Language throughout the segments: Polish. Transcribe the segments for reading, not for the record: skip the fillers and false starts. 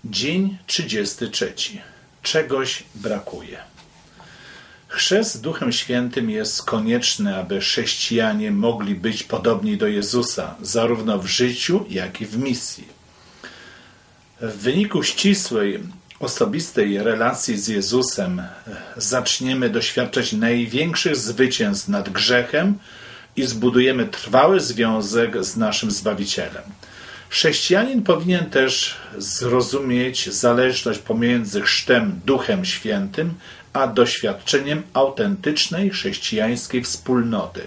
Dzień 33. Czegoś brakuje. Chrzest Duchem Świętym jest konieczny, aby chrześcijanie mogli być podobni do Jezusa, zarówno w życiu, jak i w misji. W wyniku ścisłej, osobistej relacji z Jezusem zaczniemy doświadczać największych zwycięstw nad grzechem i zbudujemy trwały związek z naszym Zbawicielem. Chrześcijanin powinien też zrozumieć zależność pomiędzy chrztem Duchem Świętym a doświadczeniem autentycznej chrześcijańskiej wspólnoty.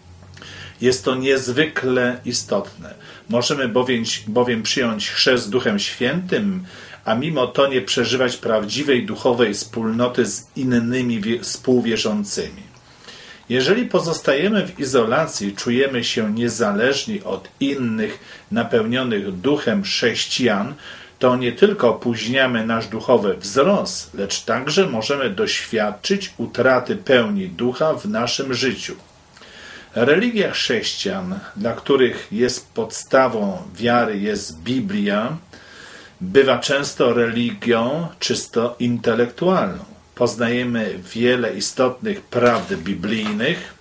Jest to niezwykle istotne. Możemy bowiem przyjąć chrzest Duchem Świętym, a mimo to nie przeżywać prawdziwej duchowej wspólnoty z innymi współwierzącymi. Jeżeli pozostajemy w izolacji, czujemy się niezależni od innych napełnionych duchem chrześcijan, to nie tylko opóźniamy nasz duchowy wzrost, lecz także możemy doświadczyć utraty pełni ducha w naszym życiu. Religia chrześcijan, dla których podstawą wiary jest Biblia, bywa często religią czysto intelektualną. Poznajemy wiele istotnych prawd biblijnych.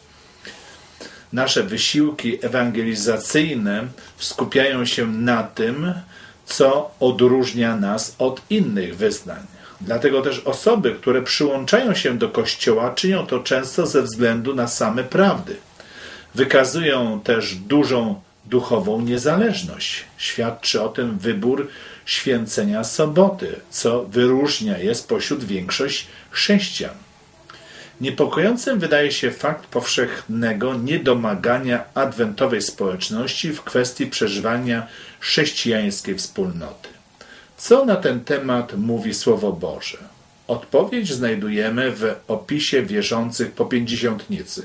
Nasze wysiłki ewangelizacyjne skupiają się na tym, co odróżnia nas od innych wyznań. Dlatego też osoby, które przyłączają się do Kościoła, czynią to często ze względu na same prawdy. Wykazują też dużą duchową niezależność. Świadczy o tym wybór święcenia soboty, co wyróżnia je spośród większości chrześcijan. Niepokojącym wydaje się fakt powszechnego niedomagania adwentowej społeczności w kwestii przeżywania chrześcijańskiej wspólnoty. Co na ten temat mówi Słowo Boże? Odpowiedź znajdujemy w opisie wierzących po Pięćdziesiątnicy.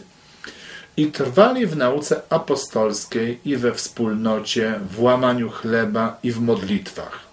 I trwali w nauce apostolskiej i we wspólnocie, w łamaniu chleba i w modlitwach.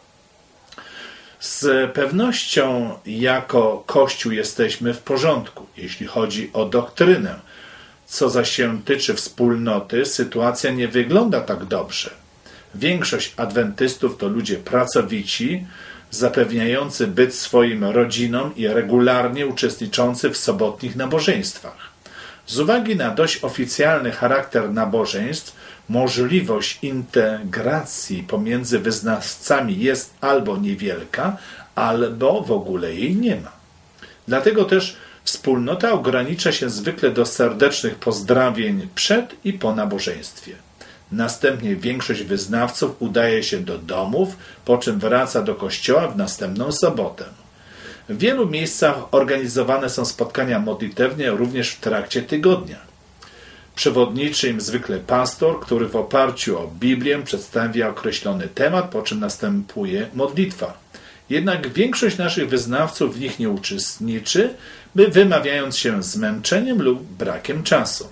Z pewnością jako Kościół jesteśmy w porządku, jeśli chodzi o doktrynę. Co zaś się tyczy wspólnoty, sytuacja nie wygląda tak dobrze. Większość adwentystów to ludzie pracowici, zapewniający byt swoim rodzinom i regularnie uczestniczący w sobotnich nabożeństwach. Z uwagi na dość oficjalny charakter nabożeństw, możliwość integracji pomiędzy wyznawcami jest albo niewielka, albo w ogóle jej nie ma. Dlatego też wspólnota ogranicza się zwykle do serdecznych pozdrowień przed i po nabożeństwie. Następnie większość wyznawców udaje się do domów, po czym wraca do kościoła w następną sobotę. W wielu miejscach organizowane są spotkania modlitewne również w trakcie tygodnia. Przewodniczy im zwykle pastor, który w oparciu o Biblię przedstawia określony temat, po czym następuje modlitwa. Jednak większość naszych wyznawców w nich nie uczestniczy, wymawiając się zmęczeniem lub brakiem czasu.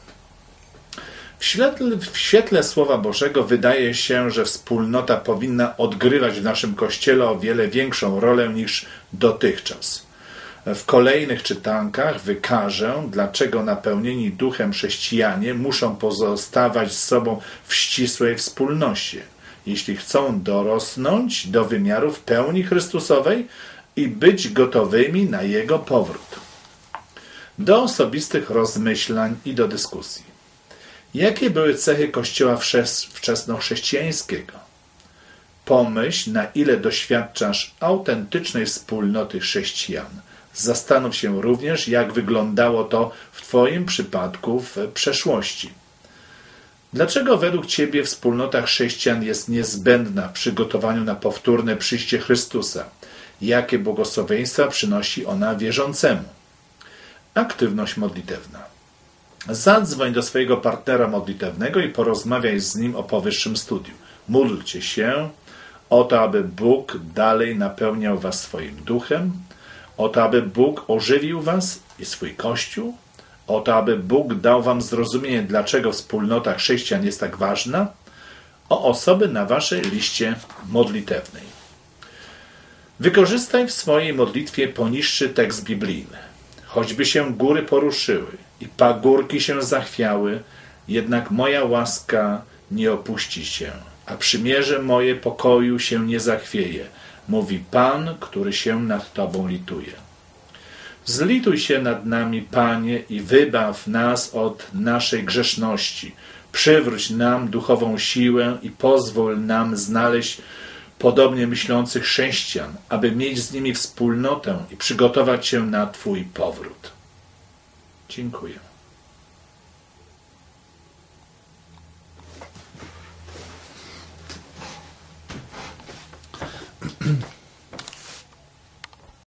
W świetle Słowa Bożego wydaje się, że wspólnota powinna odgrywać w naszym Kościele o wiele większą rolę niż dotychczas. W kolejnych czytankach wykażę, dlaczego napełnieni duchem chrześcijanie muszą pozostawać z sobą w ścisłej wspólnocie, jeśli chcą dorosnąć do wymiarów pełni Chrystusowej i być gotowymi na Jego powrót. Do osobistych rozmyślań i do dyskusji. Jakie były cechy Kościoła wczesnochrześcijańskiego? Pomyśl, na ile doświadczasz autentycznej wspólnoty chrześcijan. Zastanów się również, jak wyglądało to w Twoim przypadku w przeszłości. Dlaczego według Ciebie wspólnota chrześcijan jest niezbędna w przygotowaniu na powtórne przyjście Chrystusa? Jakie błogosławieństwa przynosi ona wierzącemu? Aktywność modlitewna. Zadzwoń do swojego partnera modlitewnego i porozmawiaj z nim o powyższym studiu. Módlcie się o to, aby Bóg dalej napełniał was swoim duchem, o to, aby Bóg ożywił was i swój Kościół, o to, aby Bóg dał wam zrozumienie, dlaczego wspólnota chrześcijan jest tak ważna, o osoby na waszej liście modlitewnej. Wykorzystaj w swojej modlitwie poniższy tekst biblijny. Choćby się góry poruszyły i pagórki się zachwiały, jednak moja łaska nie opuści się, a przymierze moje pokoju się nie zachwieje, mówi Pan, który się nad Tobą lituje. Zlituj się nad nami, Panie, i wybaw nas od naszej grzeszności. Przywróć nam duchową siłę i pozwól nam znaleźć podobnie myślących chrześcijan, aby mieć z nimi wspólnotę i przygotować się na Twój powrót. Dziękuję.